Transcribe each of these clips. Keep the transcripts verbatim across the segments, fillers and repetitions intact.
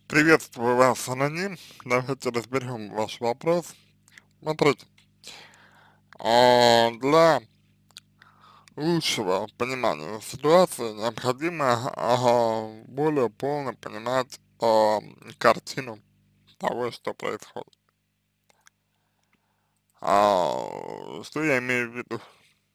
Приветствую вас, аноним. Давайте разберем ваш вопрос. Смотрите, а, для лучшего понимания ситуации необходимо ага, более полно понимать а, картину того, что происходит. А, что я имею в виду?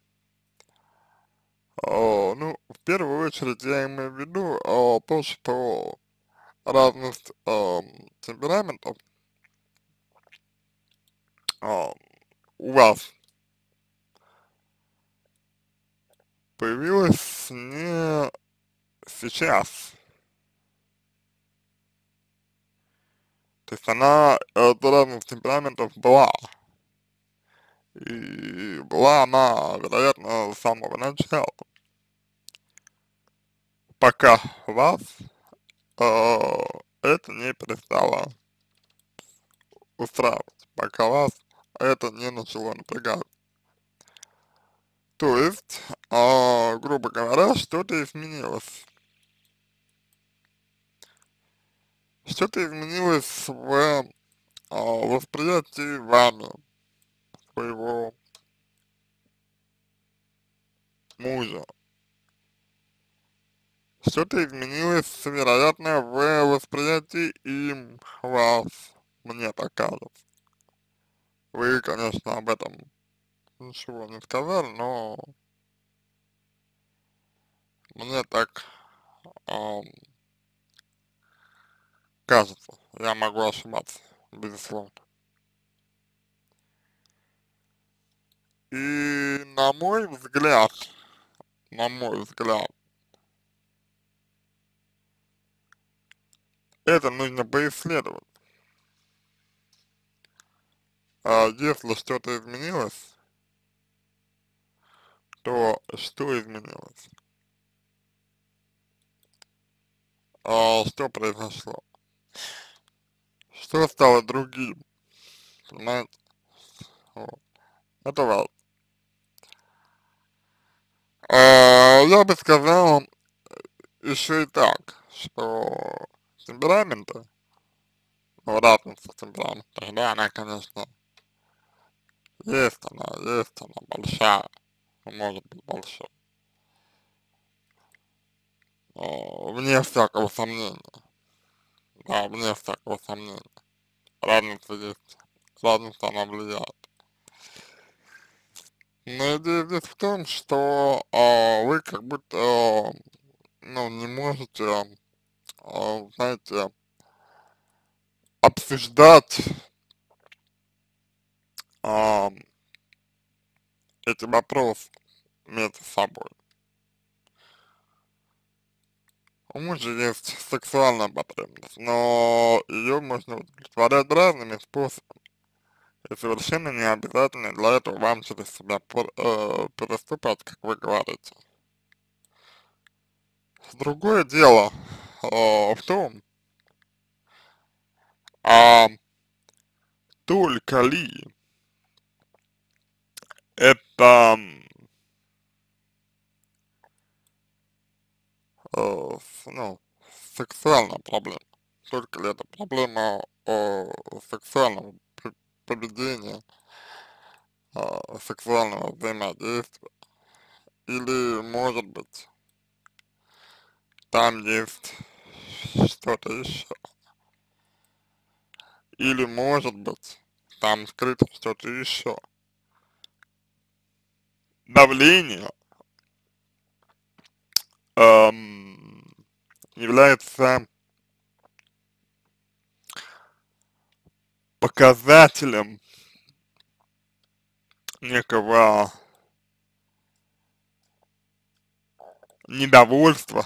А, ну, в первую очередь я имею в виду а, то, что разность а, темпераментов а, у вас появилась не сейчас. То есть она, эта разность темпераментов была. И была она, вероятно, с самого начала, пока вас э, это не перестало устраивать, пока вас это не начало напрягать. То есть, э, грубо говоря, что-то изменилось. Что-то изменилось в э, восприятии вами своего мужа. Что-то изменилось, вероятно, в восприятии им вас, мне так кажется. Вы, конечно, об этом ничего не сказали, но мне так ам, кажется. Я могу ошибаться, безусловно. И на мой взгляд, на мой взгляд, это нужно поисследовать. А если что-то изменилось, то что изменилось? А что произошло? Что стало другим? Понимаете? Вот. Это важно. А, я бы сказал еще и так, что темпераменты, ну, разница темпераментов, да, она, конечно, есть она, есть она большая, может быть большой, а, вне всякого сомнения, да, вне всякого сомнения, разница есть, разница она влияет. Но идея здесь в том, что а, вы как будто, а, ну, не можете, а, знаете, обсуждать а, эти вопросы между собой. У мужа есть сексуальная потребность, но ее можно удовлетворять разными способами. И совершенно не обязательно для этого вам через себя пер- э, переступать, как вы говорите. Другое дело э, в том, а только ли это, э, с- ну, сексуальная проблема, только ли это проблема э, сексуального п- поведения, э, сексуального взаимодействия, или, может быть, там есть что-то еще. Или, может быть, там скрыто что-то еще. Давление эм, является показателем некого недовольства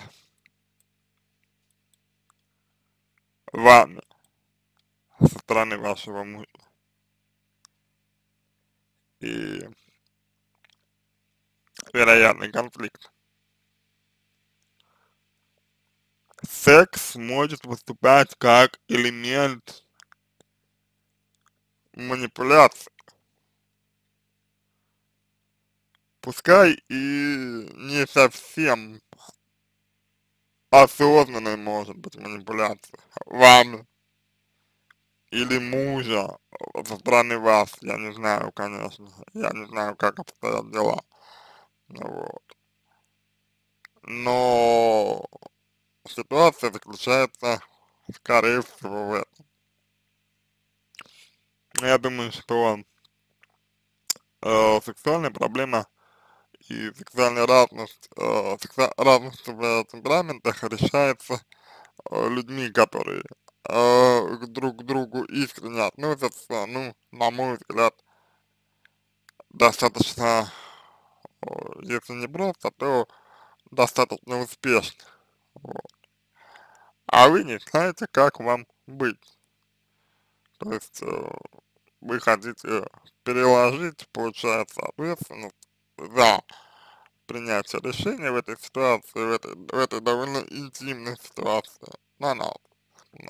вами со стороны вашего мужа. И вероятный конфликт. Секс может выступать как элемент манипуляции, пускай и не совсем осознанной, может быть, манипуляции. вами или мужа со стороны вас, я не знаю, конечно, я не знаю, как обстоят дела, вот. Но ситуация заключается, скорее всего, в этом. Я думаю, что э, сексуальная проблема и сексуальная разность, э, сексу- разность в темпераментах решается э, людьми, которые э, друг к другу искренне относятся, ну, на мой взгляд, достаточно, э, если не просто, то достаточно успешно. Вот. А вы не знаете, как вам быть. То есть э, вы хотите переложить, получается, ответственность за принятие решения в этой ситуации, в этой, в этой довольно интимной ситуации на нас. Да.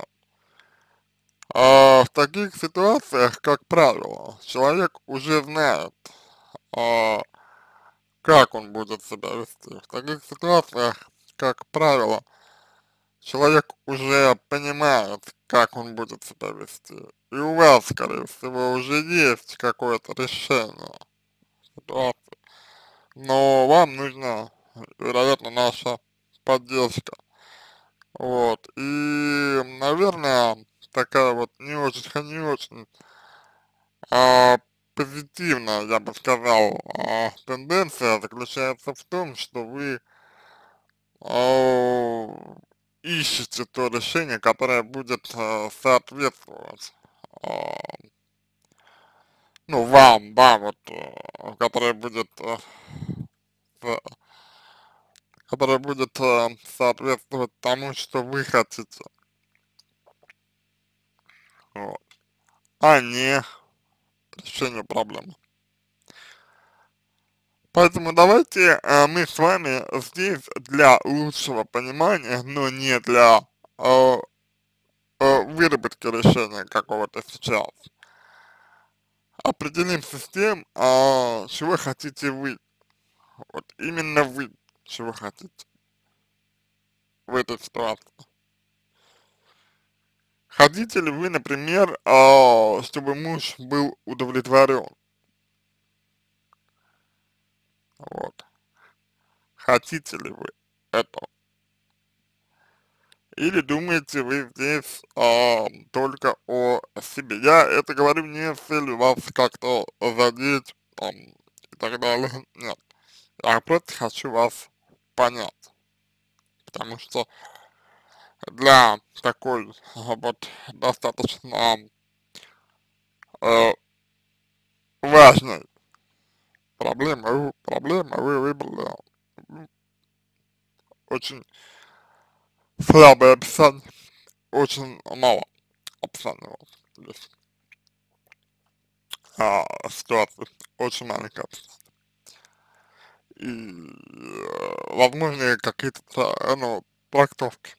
А в таких ситуациях, как правило, человек уже знает, а, как он будет себя вести. В таких ситуациях, как правило, человек уже понимает, как он будет себя вести. И у вас, скорее всего, уже есть какое-то решение ситуации. Но вам нужна, вероятно, наша поддержка. Вот. И, наверное, такая вот не очень, не очень а, позитивная, я бы сказал, а, тенденция заключается в том, что вы а, ищете то решение, которое будет а, соответствовать, а, ну, вам, да, вот, а, которое будет, а, с- которое будет а, соответствовать тому, что вы хотите, вот, а не решению проблемы. Поэтому давайте э, мы с вами здесь для лучшего понимания, но не для э, э, выработки решения какого-то сейчас, определимся с тем, а, чего хотите вы, вот именно вы, чего хотите в этой ситуации. Хотите ли вы, например, а, чтобы муж был удовлетворен, вот, хотите ли вы этого? Или думаете вы здесь а, только о себе? Я это говорю не с целью вас как-то задеть там, и так далее. Нет. Я просто хочу вас понять. Потому что для такой а, вот достаточно э, важной проблемы, вы- проблемы вы выбрали м, очень слабое описание, очень мало описания вот здесь. А, ситуации очень маленькое описание. И э, возможные какие-то, тра- ну, трактовки.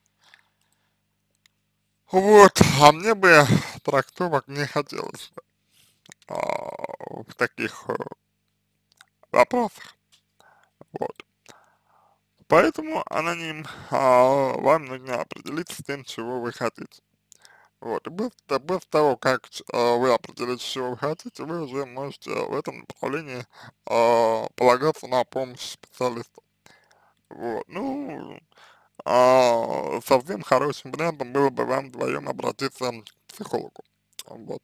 Вот, а мне бы трактовок не хотелось бы а, в таких э, вопросах, вот. Поэтому, аноним, а, вам нужно определиться с тем, чего вы хотите. Вот, и без, да, без того, как а, вы определите, чего вы хотите, вы уже можете в этом направлении а, полагаться на помощь специалиста. Вот, ну, а, совсем хорошим вариантом было бы вам вдвоем обратиться к психологу. Вот.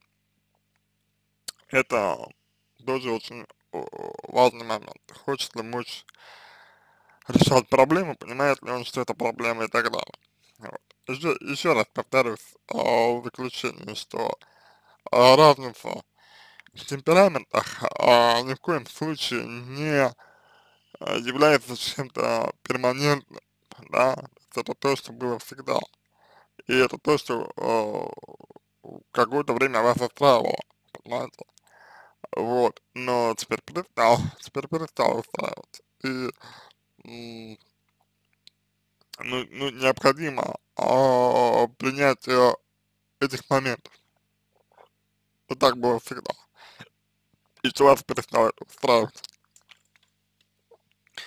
Это тоже очень э, важный момент. Хочет ли муж решать проблему, понимает ли он, что это проблема и так далее. Вот. Еще, еще раз повторюсь а, в заключении, что а, разница в темпераментах а, ни в коем случае не а, является чем-то перманентным, да, это то, что было всегда. И это то, что э, какое-то время вас устраивало, понимаете? Вот, но теперь перестал, теперь перестал устраивать. И м, ну, ну, необходимо а, принятие этих моментов. Вот так было всегда. И что вас перестало это устраивать.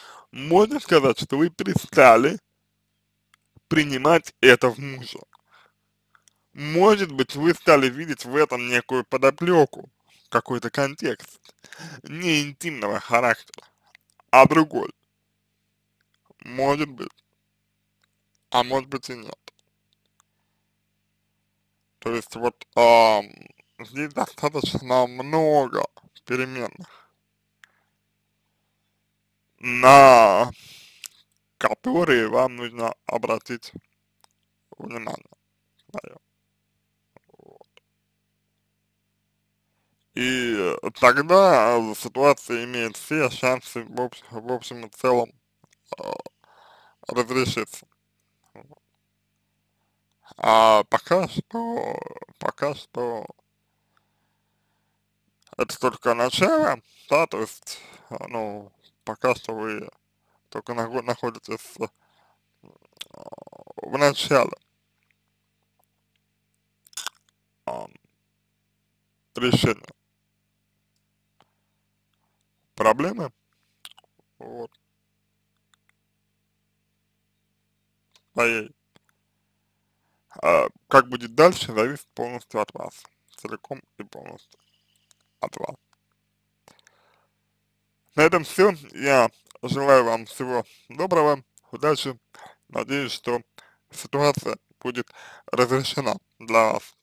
Можно сказать, что вы перестали принимать это в мужа. может быть, вы стали видеть в этом некую подоплеку, какой-то контекст, не интимного характера, а другой, может быть, а может быть и нет. То есть вот ам, здесь достаточно много переменных, на которые вам нужно обратить внимание мое. И э, тогда э, ситуация имеет все шансы в, общ- в общем и целом э, разрешиться. А пока что, пока что это только начало, да, то есть, а, ну, пока что вы только нахо- находитесь э, в начале а, решения проблемы, вот, своей. А как будет дальше, зависит полностью от вас, целиком и полностью от вас. На этом все. Я желаю вам всего доброго, удачи. Надеюсь, что ситуация будет разрешена для вас.